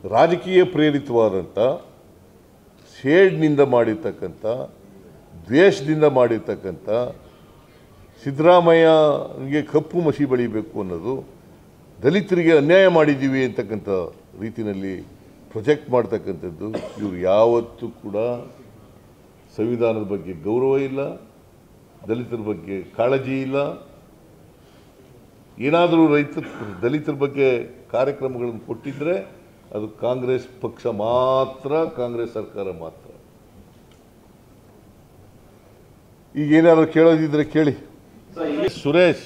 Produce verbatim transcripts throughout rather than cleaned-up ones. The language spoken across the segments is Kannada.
ರಾಜಕೀಯ ಪ್ರೇರಿತವಾದಂಥ ಶೇಡ್ನಿಂದ ಮಾಡಿರ್ತಕ್ಕಂಥ ದ್ವೇಷದಿಂದ ಮಾಡಿರ್ತಕ್ಕಂಥ ಸಿದ್ದರಾಮಯ್ಯನಿಗೆ ಕಪ್ಪು ಮಸಿ ಬಳಿಬೇಕು ಅನ್ನೋದು, ದಲಿತರಿಗೆ ಅನ್ಯಾಯ ಮಾಡಿದ್ದೀವಿ ಅಂತಕ್ಕಂಥ ರೀತಿಯಲ್ಲಿ ಪ್ರೊಜೆಕ್ಟ್ ಮಾಡ್ತಕ್ಕಂಥದ್ದು. ಇವರು ಯಾವತ್ತೂ ಕೂಡ ಸಂವಿಧಾನದ ಬಗ್ಗೆ ಗೌರವ ಇಲ್ಲ, ದಲಿತರ ಬಗ್ಗೆ ಕಾಳಜಿ ಇಲ್ಲ. ಏನಾದರೂ ರೈತ ದಲಿತರ ಬಗ್ಗೆ ಕಾರ್ಯಕ್ರಮಗಳನ್ನು ಕೊಟ್ಟಿದ್ದರೆ ಅದು ಕಾಂಗ್ರೆಸ್ ಪಕ್ಷ ಮಾತ್ರ, ಕಾಂಗ್ರೆಸ್ ಸರ್ಕಾರ ಮಾತ್ರ. ಈಗ ಏನಾದರೂ ಕೇಳೋದಿದ್ರೆ ಕೇಳಿ. ಸುರೇಶ್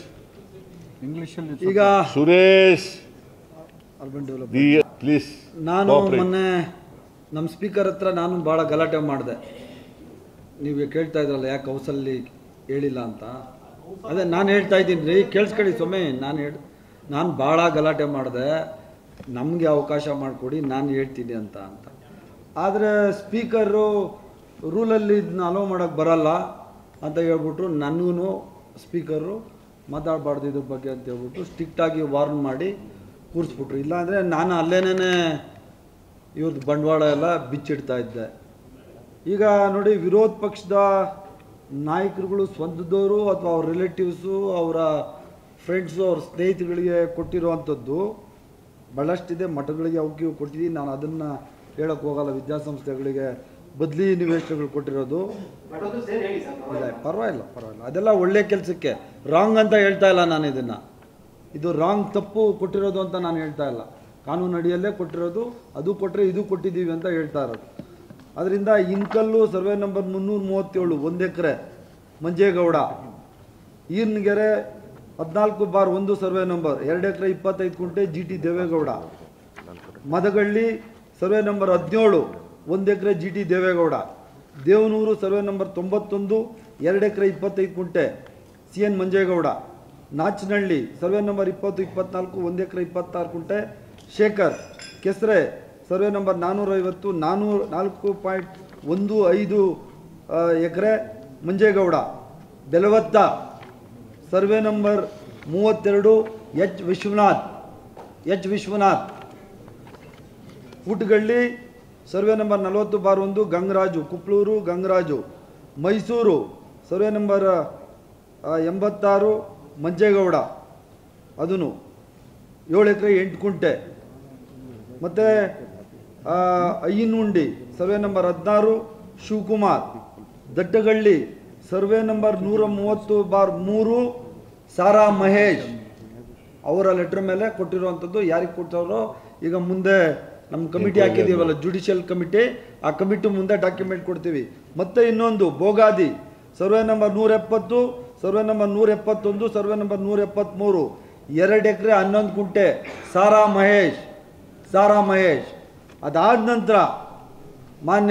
ಈಗ ಸುರೇಶ್ ಅರ್ಬನ್ ಡೆವಲಪ್ಮೆಂಟ್ ಪ್ಲೀಸ್. ನಾನು ಮೊನ್ನೆ ನಮ್ಮ ಸ್ಪೀಕರ್ ಹತ್ರ ನಾನು ಭಾಳ ಗಲಾಟೆ ಮಾಡಿದೆ. ನೀವು ಕೇಳ್ತಾ ಇದ್ರಲ್ಲ ಯಾಕೆ ಹೌಸಲ್ಲಿ ಹೇಳಿಲ್ಲ ಅಂತ. ಅದೇ ನಾನು ಹೇಳ್ತಾ ಇದ್ದೀನಿ ರೀ, ಕೇಳಿಸ್ಕೊಳ್ಳಿ ಸೊಮ್ಮೆ. ನಾನು ಹೇಳಿ ನಾನು ಭಾಳ ಗಲಾಟೆ ಮಾಡಿದೆ, ನಮಗೆ ಅವಕಾಶ ಮಾಡಿಕೊಡಿ, ನಾನು ಹೇಳ್ತೀನಿ ಅಂತ ಅಂತ ಆದರೆ ಸ್ಪೀಕರು ರೂಲಲ್ಲಿ ಇದನ್ನ ಅಲೋ ಮಾಡೋಕ್ಕೆ ಬರಲ್ಲ ಅಂತ ಹೇಳ್ಬಿಟ್ರು. ನನಗೂ ಸ್ಪೀಕರು ಮಾತಾಡಬಾರ್ದು ಇದ್ರ ಬಗ್ಗೆ ಅಂತ ಹೇಳ್ಬಿಟ್ಟು ಸ್ಟ್ರಿಕ್ಟಾಗಿ ವಾರ್ನ್ ಮಾಡಿ ಕೂರಿಸ್ಬಿಟ್ರು. ಇಲ್ಲಾಂದರೆ ನಾನು ಅಲ್ಲೇನೇ ಇವ್ರದ್ದು ಬಂಡವಾಳ ಎಲ್ಲ ಬಿಚ್ಚಿಡ್ತಾ ಇದ್ದೆ. ಈಗ ನೋಡಿ, ವಿರೋಧ ಪಕ್ಷದ ನಾಯಕರುಗಳು ಸ್ವಂತದವರು ಅಥವಾ ಅವ್ರ ರಿಲೇಟಿವ್ಸು, ಅವರ ಫ್ರೆಂಡ್ಸು, ಅವ್ರ ಸ್ನೇಹಿತಗಳಿಗೆ ಕೊಟ್ಟಿರುವಂಥದ್ದು ಭಾಳಷ್ಟಿದೆ. ಮಠಗಳಿಗೆ ಅವಕ್ಕೆ ಕೊಟ್ಟಿದ್ದೀನಿ, ನಾನು ಅದನ್ನು ಹೇಳೋಕ್ಕೆ ಹೋಗಲ್ಲ. ವಿದ್ಯಾಸಂಸ್ಥೆಗಳಿಗೆ ಬದಲಿ ನಿವೇಶನಗಳು ಕೊಟ್ಟಿರೋದು ಇಲ್ಲ, ಪರವಾಗಿಲ್ಲ ಪರವಾಗಿಲ್ಲ, ಅದೆಲ್ಲ ಒಳ್ಳೆ ಕೆಲಸಕ್ಕೆ. ರಾಂಗ್ ಅಂತ ಹೇಳ್ತಾ ಇಲ್ಲ ನಾನು ಇದನ್ನು, ಇದು ರಾಂಗ್ ತಪ್ಪು ಕೊಟ್ಟಿರೋದು ಅಂತ ನಾನು ಹೇಳ್ತಾ ಇಲ್ಲ. ಕಾನೂನು ಅಡಿಯಲ್ಲೇ ಕೊಟ್ಟಿರೋದು, ಅದು ಕೊಟ್ಟರೆ ಇದು ಕೊಟ್ಟಿದ್ದೀವಿ ಅಂತ ಹೇಳ್ತಾ ಇರೋದು. ಅದರಿಂದ ಇನ್ಕಲ್ಲು ಸರ್ವೆ ನಂಬರ್ ಮುನ್ನೂರ ಮೂವತ್ತೇಳು ಒಂದು ಎಕರೆ ಮಂಜೇಗೌಡ, ಈರ್ನಗೆರೆ ಹದಿನಾಲ್ಕು ಬಾರ್ ಒಂದು ಸರ್ವೆ ನಂಬರ್ ಎರಡು ಎಕರೆ ಇಪ್ಪತ್ತೈದು ಕುಂಟೆ G T Devegowda, Madagalli survey number ಹದಿನೇಳು ಒಂದು ಎಕರೆ G T Devegowda, Devanur survey number ತೊಂಬತ್ತೊಂದು ಎರಡು ಎಕರೆ ಇಪ್ಪತ್ತೈದು ಕುಂಟೆ C N Manjegowda, Nachanahalli survey number ಇಪ್ಪತ್ತು ಇಪ್ಪತ್ನಾಲ್ಕು ಒಂದು ಎಕರೆ ಇಪ್ಪತ್ತಾರು ಕುಂಟೆ ಶೇಖರ್, ಕೆಸರೆ ಸರ್ವೆ ನಂಬರ್ ನಾನ್ನೂರೈವತ್ತು ನಾನ್ನೂರ ನಾಲ್ಕು ಪಾಯಿಂಟ್ ಒಂದು ಐದು ಎಕರೆ ಮಂಜೇಗೌಡ, ಬೆಲವತ್ತ ಸರ್ವೆ ನಂಬರ್ ಮೂವತ್ತೆರಡು H Vishwanath H Vishwanath Putgalli survey number ನಲವತ್ತು ಬಾರ್ ಒಂದು ಗಂಗರಾಜು, ಕುಪ್ಳೂರು ಗಂಗರಾಜು, ಮೈಸೂರು ಸರ್ವೆ ನಂಬರ್ ಎಂಬತ್ತಾರು ಮಂಜೇಗೌಡ, ಅದನ್ನು ಏಳು ಎಕರೆ ಎಂಟು ಕುಂಟೆ. ಮತ್ತು ಅಯ್ಯನುಂಡಿ ಸರ್ವೆ ನಂಬರ್ ಹದಿನಾರು ಶಿವಕುಮಾರ್, ದಟ್ಟಗಳ್ಳಿ ಸರ್ವೆ ನಂಬರ್ ನೂರ ಮೂವತ್ತು ಬಾರ್ ಮೂರು ಸಾರಾ ಮಹೇಶ್. ಅವರ ಲೆಟ್ರ್ ಮೇಲೆ ಕೊಟ್ಟಿರುವಂಥದ್ದು. ಯಾರಿಗೆ ಕೊಡ್ತಾರೋ ಈಗ ಮುಂದೆ ನಮ್ಮ ಕಮಿಟಿ ಹಾಕಿದ್ದೀವಲ್ಲ, ಜುಡಿಷಿಯಲ್ ಕಮಿಟಿ, ಆ ಕಮಿಟಿ ಮುಂದೆ ಡಾಕ್ಯುಮೆಂಟ್ ಕೊಡ್ತೀವಿ. ಮತ್ತು ಇನ್ನೊಂದು ಬೋಗಾದಿ ಸರ್ವೆ ನಂಬರ್ ನೂರ ಎಪ್ಪತ್ತು ಸರ್ವೆ ನಂಬರ್ ನೂರ ಎಪ್ಪತ್ತೊಂದು ಸರ್ವೆ ನಂಬರ್ ನೂರ ಎಪ್ಪತ್ತ್ಮೂರು ಎರಡು ಎಕರೆ ಹನ್ನೊಂದು ಕುಂಟೆ ಸಾರಾ ಮಹೇಶ್ ಸಾರಾ ಮಹೇಶ್ ಅದಾದ ನಂತರ ಮಾನ್ಯ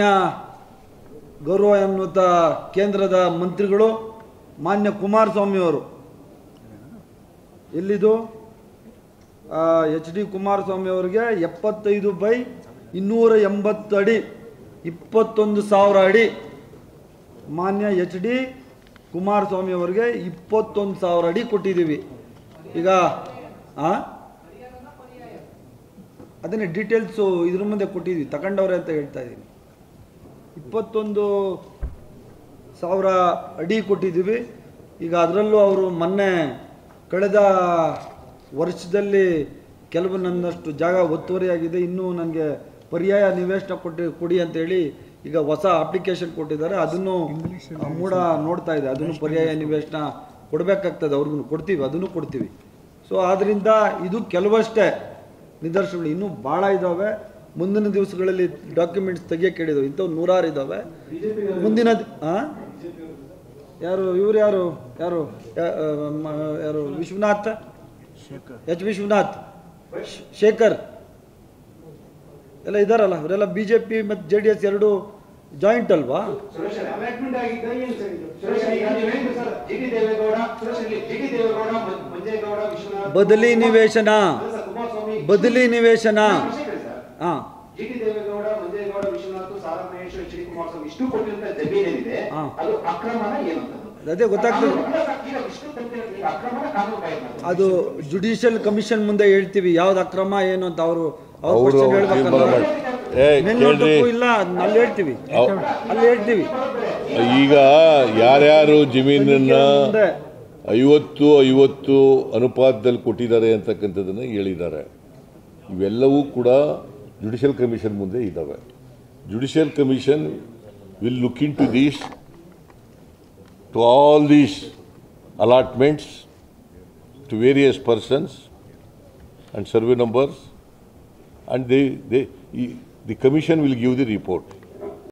ಗೌರವಾನ್ವಿತ ಕೇಂದ್ರದ ಮಂತ್ರಿಗಳು ಮಾನ್ಯ ಕುಮಾರಸ್ವಾಮಿಯವರು, ಎಲ್ಲಿದು ಎಚ್ ಡಿ ಕುಮಾರಸ್ವಾಮಿ ಅವರಿಗೆ ಎಪ್ಪತ್ತೈದು ಬೈ ಇನ್ನೂರ ಎಂಬತ್ತು ಅಡಿ ಇಪ್ಪತ್ತೊಂದು ಸಾವಿರ ಅಡಿ. ಮಾನ್ಯ ಎಚ್ ಡಿ ಕುಮಾರಸ್ವಾಮಿ ಅವರಿಗೆ ಇಪ್ಪತ್ತೊಂದು ಸಾವಿರ ಅಡಿ ಕೊಟ್ಟಿದ್ದೀವಿ. ಈಗ ಆ ಅದನ್ನೇ ಡೀಟೇಲ್ಸು ಇದ್ರ ಮುಂದೆ ಕೊಟ್ಟಿದ್ವಿ, ತಗೊಂಡವ್ರೆ ಅಂತ ಹೇಳ್ತಾ ಇದ್ದೀನಿ. ಇಪ್ಪತ್ತೊಂದು ಸಾವಿರ ಅಡಿ ಕೊಟ್ಟಿದ್ದೀವಿ. ಈಗ ಅದರಲ್ಲೂ ಅವರು ಮೊನ್ನೆ ಕಳೆದ ವರ್ಷದಲ್ಲಿ ಕೆಲವು ನನ್ನಷ್ಟು ಜಾಗ ಒತ್ತುವರಿಯಾಗಿದೆ, ಇನ್ನೂ ನನಗೆ ಪರ್ಯಾಯ ನಿವೇಶನ ಕೊಟ್ಟು ಕೊಡಿ ಅಂತೇಳಿ ಈಗ ಹೊಸ ಅಪ್ಲಿಕೇಶನ್ ಕೊಟ್ಟಿದ್ದಾರೆ. ಅದನ್ನು ಮೂಡ ನೋಡ್ತಾ ಇದೆ, ಅದನ್ನು ಪರ್ಯಾಯ ನಿವೇಶನ ಕೊಡಬೇಕಾಗ್ತದೆ, ಅವ್ರಿಗೂ ಕೊಡ್ತೀವಿ, ಅದನ್ನು ಕೊಡ್ತೀವಿ. ಸೊ ಆದ್ದರಿಂದ ಇದು ಕೆಲವಷ್ಟೇ ನಿದರ್ಶನಗಳು, ಇನ್ನೂ ಭಾಳ ಇದ್ದಾವೆ. ಮುಂದಿನ ದಿವಸಗಳಲ್ಲಿ ಡಾಕ್ಯುಮೆಂಟ್ಸ್ ತೆಗಿಯೋಕೆ ಹೇಳಿದವು, ಇಂಥವು ನೂರಾರು ಇದ್ದಾವೆ. ಮುಂದಿನ ಹಾಂ ಯಾರು ಇವರು ಯಾರು ಯಾರು ಯಾರು ವಿಶ್ವನಾಥ್ ಎಚ್ ವಿಶ್ವನಾಥ್ ಶೇಖರ್ ಎಲ್ಲ ಇದ್ದಾರಲ್ಲ, ಅವರೆಲ್ಲ ಬಿ ಜೆ ಪಿ ಮತ್ತು ಜೆ ಡಿ ಎಸ್ ಎರಡು ಜಾಯಿಂಟ್ ಅಲ್ವಾ? ಬದಲಿ ನಿವೇಶನ ಬದಲಿ ನಿವೇಶನ ಹಾಂ ಅದೇ ಗೊತ್ತಾಗ್ತದೆ. ಅದು ಜುಡಿಷಿಯಲ್ ಕಮಿಷನ್ ಮುಂದೆ ಹೇಳ್ತೀವಿ ಯಾವ್ದು ಅಕ್ರಮ ಏನು ಅಂತ. ಅವರು ಅವ್ರ ಅವರು ಕ್ವಶನ್ ತೀರ್ಮಾನ ಹೇಳ್ಬೇಕಲ್ಲ. ಮಾಡಿ ಏ ಕೇಳ್ರಿ ಮೇಲ್ನೋಟಕ್ಕೂ ಇಲ್ಲ, ಅಲ್ಲಿ ಹೇಳ್ತೀವಿ ಅವ್- ಅಲ್ಲಿ ಹೇಳ್ತೀವಿ ಈಗ ಯಾರ್ಯಾರು ಜಮೀನನ್ನು ಮುಂದೆ ಐವತ್ತು ಐವತ್ತು ಅನುಪಾತದಲ್ಲಿ ಕೊಟ್ಟಿದ್ದಾರೆ ಅಂತಕ್ಕಂಥದ್ದನ್ನು ಹೇಳಿದ್ದಾರೆ. ಇವೆಲ್ಲವೂ ಕೂಡ ಜುಡಿಷಿಯಲ್ ಕಮಿಷನ್ ಮುಂದೆ ಇದ್ದಾವೆ. Judicial commission will look into these to all these allotments to various persons and survey numbers, and they, they, the commission will give the report.